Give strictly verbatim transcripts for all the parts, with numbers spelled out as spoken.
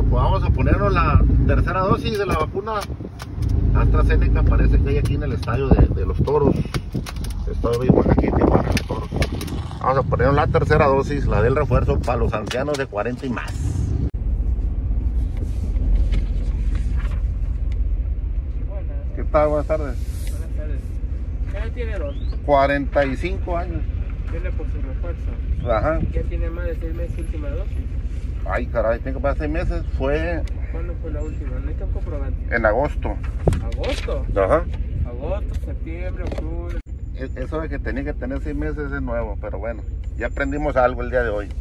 pues vamos a ponernos la tercera dosis de la vacuna AstraZeneca. Parece que hay aquí en el estadio de, de los Toros. Estoy vivo aquí en Tijuana, los Toros. Vamos a ponernos la tercera dosis, la del refuerzo para los ancianos de cuarenta y más. Buenas. ¿Qué tal? Buenas tardes. Buenas tardes. ¿Qué edad tiene Don? cuarenta y cinco años. Tiene por su refuerzo. Ajá. Ya tiene más de seis meses última dosis. Ay, caray, tiene que pasar seis meses. Fue ¿Cuándo fue la última? No hay un comprobante. en agosto. ¿Agosto? Ajá. Agosto, septiembre, octubre. Eso de que tenía que tener seis meses es nuevo, pero bueno, ya aprendimos algo el día de hoy.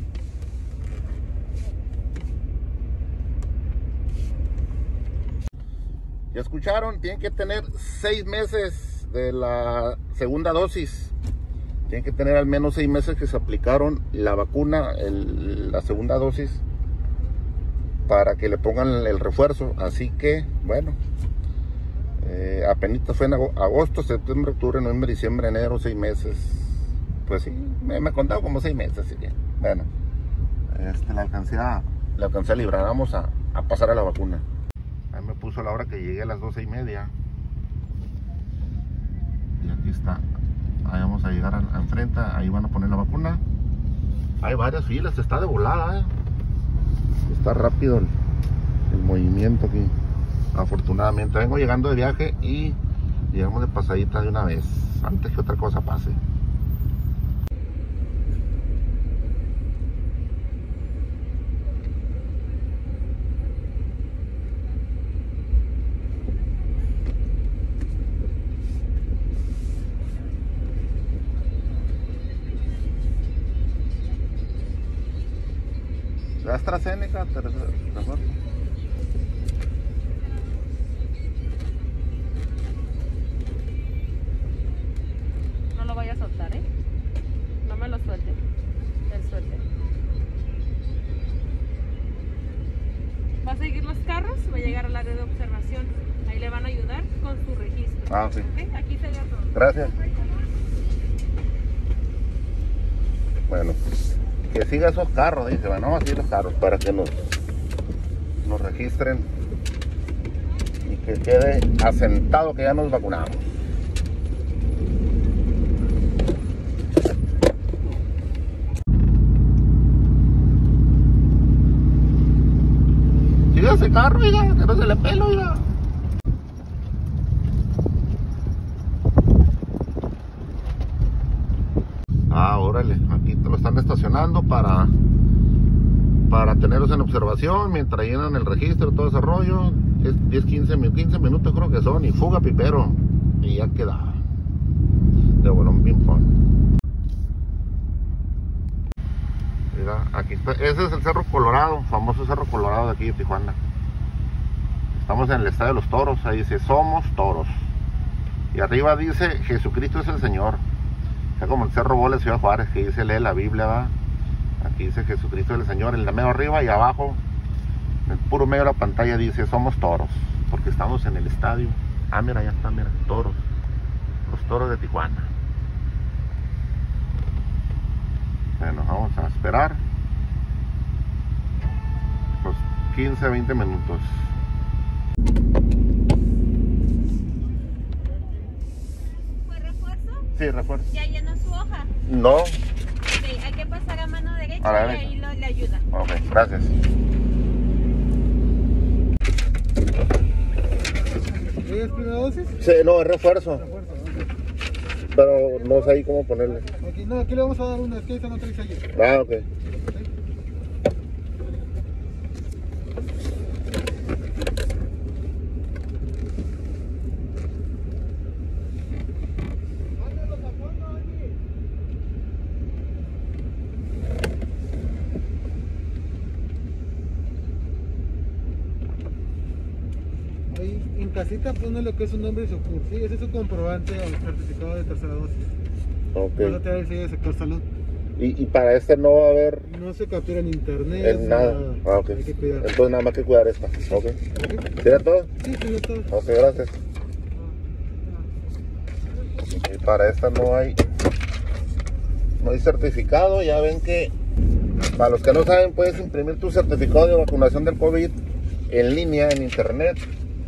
¿Ya escucharon? Tienen que tener seis meses de la segunda dosis. Tienen que tener al menos seis meses que se aplicaron la vacuna, el, la segunda dosis, para que le pongan el refuerzo. Así que, bueno, eh, apenas fue en agosto, septiembre, octubre, noviembre, diciembre, enero, seis meses. Pues sí, me, me he contado como seis meses, así que, bueno, este, la alcancé a, la alcancé a librar. Vamos a, a pasar a la vacuna. Ahí me puso la hora que llegué a las doce y media. Y aquí está. Ahí vamos a llegar a, a enfrente, ahí van a poner la vacuna. Hay varias filas, está de volada, eh. Está rápido el, el movimiento aquí. Afortunadamente, vengo llegando de viaje y llegamos de pasadita de una vez, antes que otra cosa pase. La AstraZeneca, tercera, refuerzo. No lo vaya a soltar, ¿eh? No me lo suelte. El suelte. Va a seguir los carros, va a llegar al área de observación. Ahí le van a ayudar con su registro. Ah, sí. ¿Okay? Aquí sería todo. Gracias. Bueno, que siga esos carros, dice, bueno, vamos a seguir los carros para que nos, nos registren y que quede asentado que ya nos vacunamos. Siga ese carro, oiga, que no se le pelo, oiga. Ah, órale, aquí te lo están estacionando para para tenerlos en observación mientras llenan el registro, todo ese rollo. diez, quince, quince minutos creo que son, y fuga pipero y ya queda de bolón ping pong. Mira, aquí está, ese es el Cerro Colorado, famoso Cerro Colorado de aquí de Tijuana. Estamos en el estadio de los Toros, ahí dice somos toros y arriba dice Jesucristo es el Señor. Está como el Cerro Bola de Ciudad Juárez, que dice lee la Biblia, ¿va? Aquí dice Jesucristo es el Señor, el de medio arriba, y abajo, en el puro medio de la pantalla dice somos toros, porque estamos en el estadio. Ah, mira, ya está, mira, toros. Los Toros de Tijuana. Bueno, vamos a esperar los quince, veinte minutos. ¿Fue refuerzo? Sí, refuerzo. ¿Ya llenó su hoja? No. Ok, hay que pasar a mano derecha A la y derecha. ahí lo, le ayuda. Ok, gracias. ¿Es primera dosis? Sí, no, es refuerzo. Refuerzo, ok. Pero no sé ahí cómo ponerle. Aquí, no, aquí le vamos a dar una, es que esa no trae allí. Ah, ok. Ahí en casita pone lo que es su nombre y su C U R. Sí, ese es su comprobante o certificado de tercera dosis. Ok. Vas a tener el sello de sector salud. Y, y para este no va a haber No se captura en internet. en nada. Ah, ok. Hay que cuidar. Entonces nada más que cuidar esta. Ok. ¿Ok? ¿Sería todo? Sí, sí, ya está. Ok, gracias. Y para esta no hay no hay certificado. Ya ven que para los que no saben, puedes imprimir tu certificado de vacunación del COVID en línea, en internet,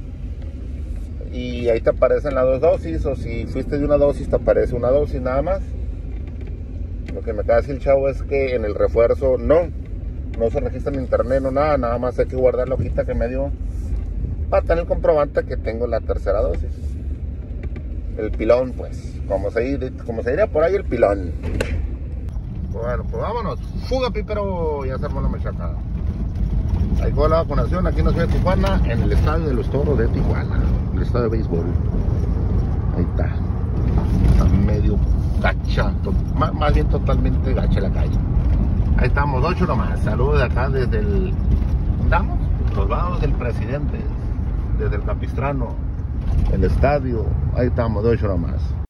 y ahí te aparecen las dos dosis, o si fuiste de una dosis te aparece una dosis nada más. Lo que me acaba de decir el chavo es que en el refuerzo no, no se registra en internet, no nada, nada más hay que guardar la hojita que me dio para tener el comprobante que tengo la tercera dosis. El pilón, pues, como se, dir, como se diría por ahí, el pilón. Bueno, pues vámonos, fuga pípero, ya se armó la machacada. Ahí fue la vacunación aquí en la ciudad de Tijuana, en el estadio de los Toros de Tijuana, el estadio de béisbol. Ahí está, está medio gacha, más, más bien totalmente gacha la calle. Ahí estamos, ocho nomás. Saludos de acá desde el... ¿Estamos? Los lados del presidente, desde el Capistrano, el estadio. Ahí estamos, ocho nomás.